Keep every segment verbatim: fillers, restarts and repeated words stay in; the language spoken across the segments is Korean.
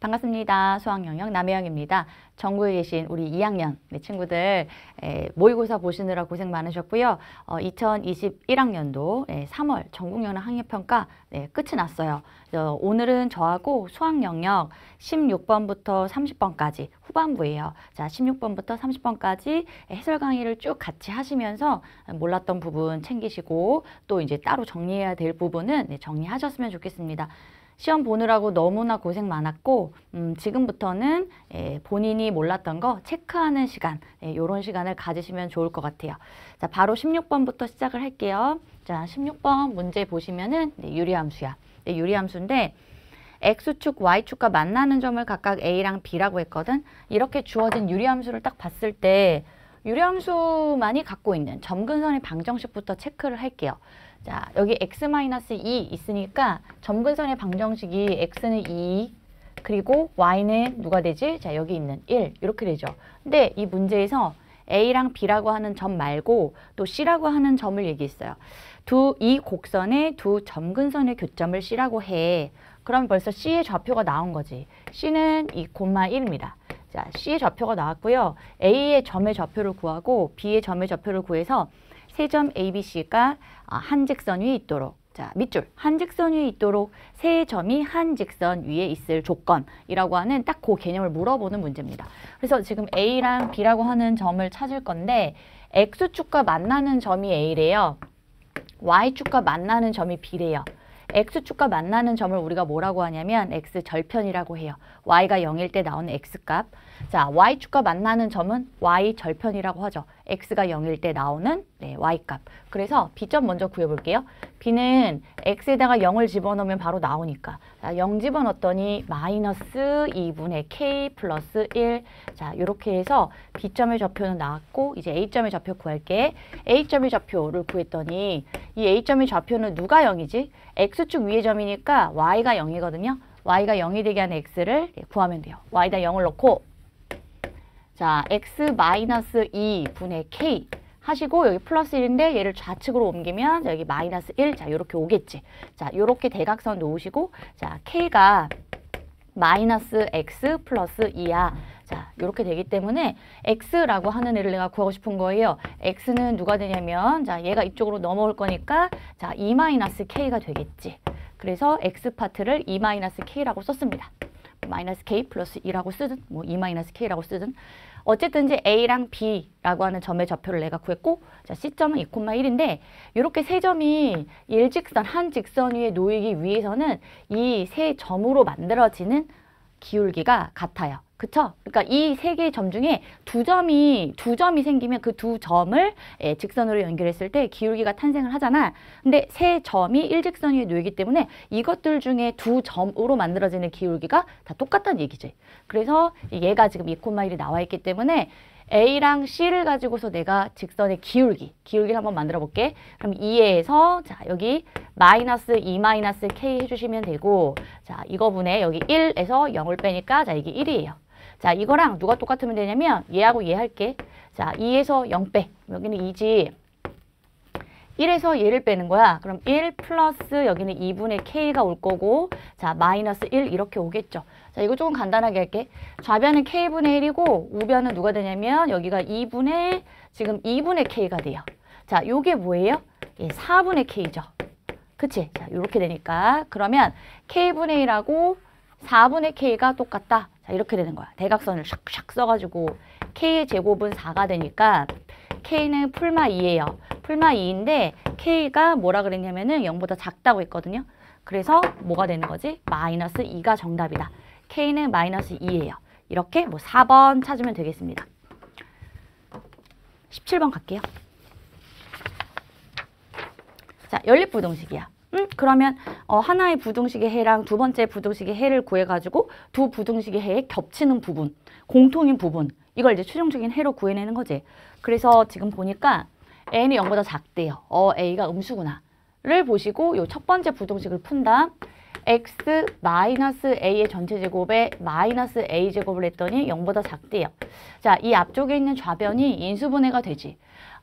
반갑습니다. 수학영역 남혜영입니다. 전국에 계신 우리 이 학년 네, 친구들 에, 모의고사 보시느라 고생 많으셨고요. 어, 이천이십일 학년도 에, 삼월 전국연합 학력평가 네, 끝이 났어요. 어, 오늘은 저하고 수학영역 십육 번부터 삼십 번까지 후반부예요. 자, 십육 번부터 삼십 번까지 해설 강의를 쭉 같이 하시면서 몰랐던 부분 챙기시고 또 이제 따로 정리해야 될 부분은 네, 정리하셨으면 좋겠습니다. 시험 보느라고 너무나 고생 많았고 음, 지금부터는 예, 본인이 몰랐던 거 체크하는 시간 예, 이런 시간을 가지시면 좋을 것 같아요. 자, 바로 십육 번부터 시작을 할게요. 자, 십육 번 문제 보시면은 네, 유리함수야. 네, 유리함수인데 X축, Y축과 만나는 점을 각각 A랑 B라고 했거든. 이렇게 주어진 유리함수를 딱 봤을 때 유리함수만이 갖고 있는 점근선의 방정식부터 체크를 할게요. 자, 여기 x 이 있으니까 점근선의 방정식이 x는 이, 그리고 y는 누가 되지? 자, 여기 있는 일, 이렇게 되죠. 근데 이 문제에서 a랑 b라고 하는 점 말고 또 c라고 하는 점을 얘기했어요. 두, 이 곡선의 두 점근선의 교점을 c라고 해. 그럼 벌써 c의 좌표가 나온 거지. c는 이, 일입니다. 자, c의 좌표가 나왔고요. a의 점의 좌표를 구하고 b의 점의 좌표를 구해서 세 점 A, B, C가 한 직선 위에 있도록, 자, 밑줄, 한 직선 위에 있도록 세 점이 한 직선 위에 있을 조건이라고 하는 딱 그 개념을 물어보는 문제입니다. 그래서 지금 A랑 B라고 하는 점을 찾을 건데 X축과 만나는 점이 A래요. Y축과 만나는 점이 B래요. X축과 만나는 점을 우리가 뭐라고 하냐면 X절편이라고 해요. Y가 영일 때 나오는 X값. 자, Y축과 만나는 점은 Y절편이라고 하죠. X가 영일 때 나오는 네, Y값. 그래서 B점 먼저 구해볼게요. B는 X에다가 영을 집어넣으면 바로 나오니까. 자, 영 집어넣었더니 마이너스 이분의 K 플러스 일. 자, 이렇게 해서 B점의 좌표는 나왔고 이제 A점의 좌표 구할게. A점의 좌표를 구했더니 이 A점의 좌표는 누가 영이지? X축 위의 점이니까 Y가 영이거든요. Y가 영이 되게 하는 X를 구하면 돼요. Y에다 영을 넣고 자, x 마이너스 이 분의 k 하시고 여기 플러스 일인데 얘를 좌측으로 옮기면 여기 마이너스 일. 자, 요렇게 오겠지. 자, 요렇게 대각선 놓으시고 자, k가 마이너스 x 플러스 이야. 자, 요렇게 되기 때문에 x라고 하는 애를 내가 구하고 싶은 거예요. x는 누가 되냐면 자, 얘가 이쪽으로 넘어올 거니까 자, 이 마이너스 k가 되겠지. 그래서 x 파트를 이 마이너스 k라고 썼습니다. 마이너스 k 플러스 이라고 쓰든 뭐 이 마이너스 k라고 쓰든 어쨌든 이제 A랑 B라고 하는 점의 좌표를 내가 구했고 자, C점은 이, 일인데 이렇게 세 점이 일직선, 한 직선 위에 놓이기 위해서는 이 세 점으로 만들어지는 기울기가 같아요. 그쵸? 그러니까 이 세 개의 점 중에 두 점이 두 점이 생기면 그 두 점을 예, 직선으로 연결했을 때 기울기가 탄생을 하잖아. 근데 세 점이 일직선 위에 놓이기 때문에 이것들 중에 두 점으로 만들어지는 기울기가 다 똑같다는 얘기지. 그래서 얘가 지금 이, 일이 나와 있기 때문에 A랑 C를 가지고서 내가 직선의 기울기, 기울기를 한번 만들어 볼게. 그럼 이에서 자, 여기 마이너스 이 마이너스 K 해주시면 되고 자, 이거분에 여기 일에서 영을 빼니까 자, 이게 일이에요. 자, 이거랑 누가 똑같으면 되냐면 얘하고 얘 할게. 자, 이에서 영 빼. 여기는 이지. 일에서 얘를 빼는 거야. 그럼 일 플러스 여기는 이분의 K가 올 거고 자, 마이너스 일 이렇게 오겠죠. 자, 이거 조금 간단하게 할게. 좌변은 K분의 일이고 우변은 누가 되냐면 여기가 이분의 지금 이분의 K가 돼요. 자, 요게 뭐예요? 예, 사분의 K죠. 그치? 자, 요렇게 되니까 그러면 K분의 일하고 사분의 K가 똑같다. 자, 이렇게 되는 거야. 대각선을 샥샥 써가지고 K의 제곱은 사가 되니까 K는 풀마 이예요. 풀마 이인데 K가 뭐라 그랬냐면은 영보다 작다고 했거든요. 그래서 뭐가 되는 거지? 마이너스 이가 정답이다. K는 마이너스 이예요. 이렇게 뭐 사 번 찾으면 되겠습니다. 십칠 번 갈게요. 자, 연립부등식이야. 음, 그러면 어, 하나의 부등식의 해랑 두 번째 부등식의 해를 구해가지고 두 부등식의 해에 겹치는 부분, 공통인 부분, 이걸 이제 최종적인 해로 구해내는 거지. 그래서 지금 보니까 n이 영보다 작대요. 어, a가 음수구나. 를 보시고 요 첫 번째 부등식을 푼다. x 마이너스 a의 전체 제곱에 마이너스 a 제곱을 했더니 영보다 작대요. 자, 이 앞쪽에 있는 좌변이 인수분해가 되지.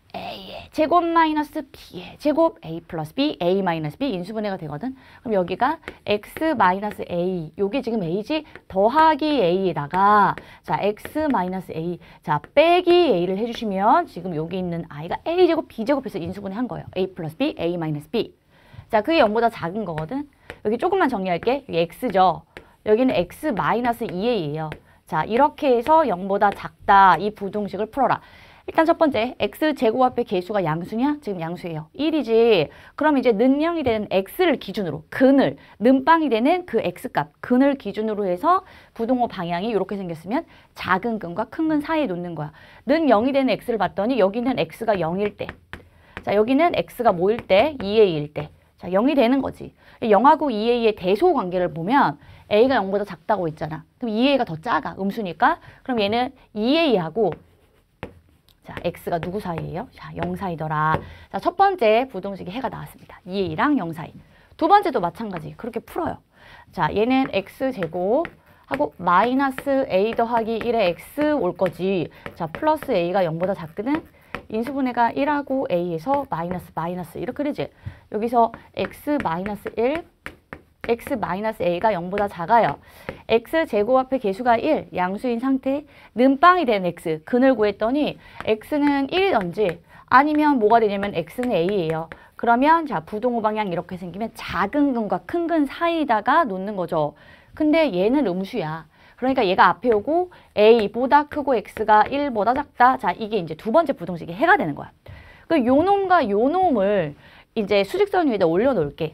A의 제곱 마이너스 B의 제곱 A 플러스 B, A 마이너스 B 인수분해가 되거든. 그럼 여기가 X 마이너스 A, 요게 지금 A지 더하기 A에다가 자 X 마이너스 A, 자 빼기 A를 해주시면 지금 여기 있는 I가 A 제곱 B 제곱해서 인수분해 한 거예요. A 플러스 B, A 마이너스 B. 자 그게 영보다 작은 거거든. 여기 조금만 정리할게. 여기 X죠. 여기는 X 마이너스 이 에이예요. 자 이렇게 해서 영보다 작다 이 부등식을 풀어라. 일단 첫 번째, x제곱 앞에 개수가 양수냐? 지금 양수예요. 일이지. 그럼 이제 는영이 되는 x를 기준으로, 근을, 는빵이 되는 그 x값, 근을 기준으로 해서 부동호 방향이 이렇게 생겼으면 작은 근과 큰 근 사이에 놓는 거야. 는 영이 되는 x를 봤더니 여기는 x가 영일 때. 자, 여기는 x가 뭐일 때? 이 에이일 때. 자, 영이 되는 거지. 영하고 이 에이의 대소 관계를 보면 a가 영보다 작다고 했잖아. 그럼 이 에이가 더 작아. 음수니까. 그럼 얘는 이 에이하고 자, x가 누구 사이예요? 자, 영 사이더라. 자, 첫 번째 부등식이 해가 나왔습니다. 이 에이랑 영 사이. 두 번째도 마찬가지. 그렇게 풀어요. 자, 얘는 x제곱 하고 마이너스 a 더하기 일에 x 올 거지. 자, 플러스 a가 영보다 작거든. 인수분해가 일하고 a에서 마이너스 마이너스 이렇게 되지. 여기서 x 마이너스 일, x 마이너스 a가 영보다 작아요. x제곱 앞에 개수가 일, 양수인 상태, 는빵이 된 x, 근을 구했더니 x는 일이든지 아니면 뭐가 되냐면 x는 a예요. 그러면 자 부동호 방향 이렇게 생기면 작은 근과 큰 근 사이에다가 놓는 거죠. 근데 얘는 음수야. 그러니까 얘가 앞에 오고 a보다 크고 x가 일보다 작다. 자 이게 이제 두 번째 부등식이 해가 되는 거야. 그 요 놈과 요 놈을 이제 수직선 위에다 올려놓을게.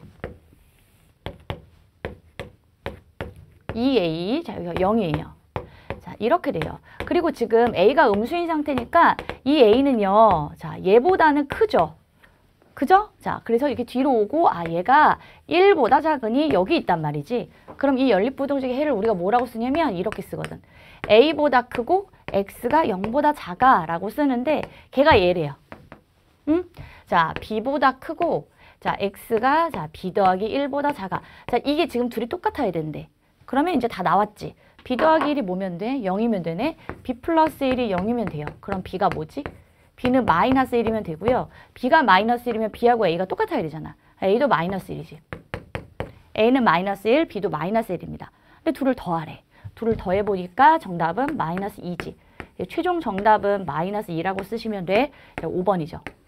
이 에이, 자 여기가 영이에요. 자 이렇게 돼요. 그리고 지금 a가 음수인 상태니까 이 a는요, 자 얘보다는 크죠. 그죠? 자 그래서 이렇게 뒤로 오고 아 얘가 일보다 작으니 여기 있단 말이지. 그럼 이 연립부등식의 해를 우리가 뭐라고 쓰냐면 이렇게 쓰거든. a보다 크고 x가 영보다 작아 라고 쓰는데 걔가 얘래요. 응? 자 b보다 크고 자 x가 자 b 더하기 일보다 작아. 자 이게 지금 둘이 똑같아야 되는데 그러면 이제 다 나왔지. b 더하기 일이 뭐면 돼? 영이면 되네. b 플러스 일이 영이면 돼요. 그럼 b가 뭐지? b는 마이너스 일이면 되고요. b가 마이너스 일이면 b하고 a가 똑같아야 되잖아. a도 마이너스 일이지. a는 마이너스 일, b도 마이너스 일입니다. 근데 둘을 더하래. 둘을 더해보니까 정답은 마이너스 이지. 최종 정답은 마이너스 이라고 쓰시면 돼. 오 번이죠.